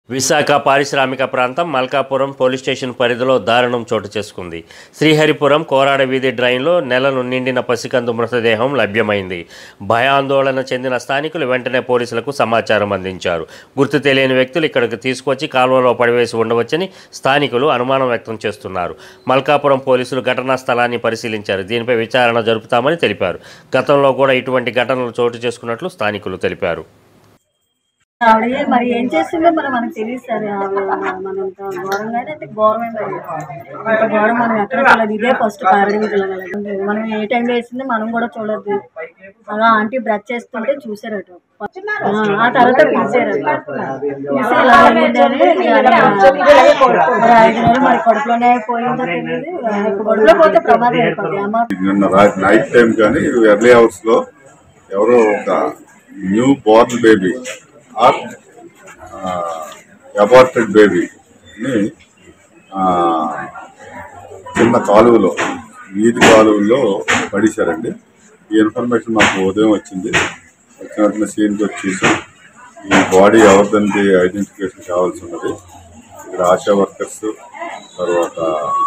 విశాఖ పారిశ్రామిక ప్రాంతం Malkapuram police station పరిధిలో దారుణం చోటు చేసుకుంది. శ్రీహరిపురం కోరాడ వీధి డ్రైన్లో నెలలు నిండిన పసికందు మృతదేహం లభ్యమైంది. భయాందోళన చెందిన స్థానికులు వెంటనే పోలీసులకు సమాచారం అందించారు. గుర్తు తెలియని వ్యక్తులు ఇక్కడికి తీసుకొచ్చి కాల్వలో పడివేసి ఉండవచ్చని స్థానికులు అనుమానం వ్యక్తం చేస్తున్నారు. మల్కాపురం పోలీసులు ఘటనా స్థలాన్ని పరిశీలించారు. దీనిపై విచారణ జరుపుతామని తెలిపారు. గతంలో కూడా ఇటువంటి ఘటనలు చోటు చేసుకున్నట్లు స్థానికులు తెలిపారు. ఆవిడ మరి ఏం చేస్తుందో మనకు తెలియదు సార్. మనంత ఘోరంగా అయితే ఘోరమే, మరి అంత ఘోరం మనం ఎక్కడ చూడలేదు. ఇదే ఫస్ట్ పారడీకలగలదు. మనం ఏ టైంలో వేసిందో మనం కూడా చూడలేదు. అలా ఆంటీ బ్రష్ చేస్తుంటే చూసారట. ఆ తర్వాత పిలిచారట. పిలిచి ఇలా జరిగిందని మరి 5 నెలలు మరి కడుపులోనే పోయిందో తెలియదు. కడుపులో పోతే ప్రమాదం అయిపోతుంది. నిన్న నైట్ టైం కానీ ఎర్లీ అవర్స్ లో ఎవరో ఒక newborn baby or aborted బేబీని చిన్న కాలువలో, వీధి కాలువలో పడేశారండి. ఈ ఇన్ఫర్మేషన్ మాకు ఉదయం వచ్చింది. వచ్చిన వెంటనే సీన్కి వచ్చి చూసాం. ఈ బాడీ ఎవరిదంటే ఐడెంటిఫికేషన్ కావాల్సి ఉన్నది. ఇక్కడ ఆశా వర్కర్స్, తర్వాత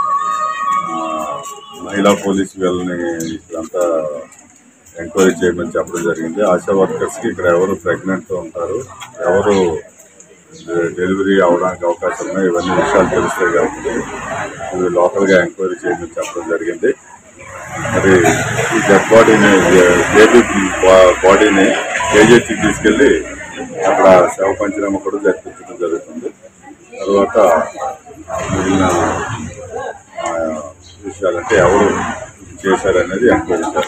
మహిళా పోలీసు వీళ్ళని ఇక్కడంతా ఎంక్వైరీ చేయమని చెప్పడం జరిగింది. ఆశా వర్కర్స్కి ఇక్కడ ఎవరు ప్రెగ్నెంట్తో ఉంటారు, ఎవరు డెలివరీ అవడానికి అవకాశం ఉన్నాయి, ఇవన్నీ విషయాలు తెలుస్తాయి కాబట్టి ఇవి లోకల్గా ఎంక్వైరీ చేయమని చెప్పడం జరిగింది. మరి ఈ డెడ్ బాడీని, బేబీ బాడీని కేజీహెచ్కి తీసుకెళ్ళి అక్కడ శవ పంచనామా కూడా జరిపించడం జరుగుతుంది. తర్వాత మిగిలిన విషయాలంటే ఎవరు చేశారనేది ఎంక్వైరీ చేస్తారు.